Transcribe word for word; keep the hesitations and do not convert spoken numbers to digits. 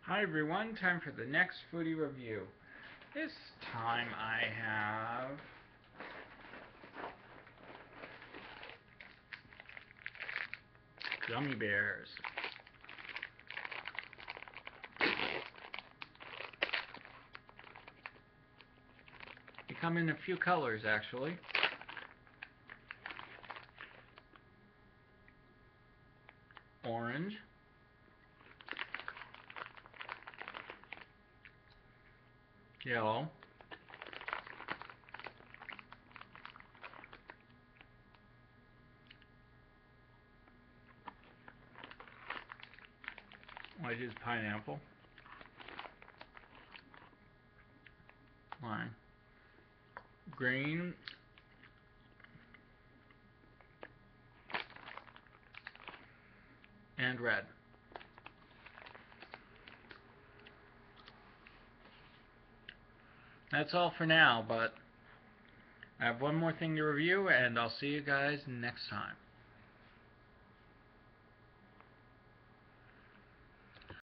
Hi everyone, time for the next foodie review. This time I have Gummy Bears. They come in a few colors actually. Orange, yellow, which is pineapple, lime, green, and red. That's all for now, but I have one more thing to review, and I'll see you guys next time.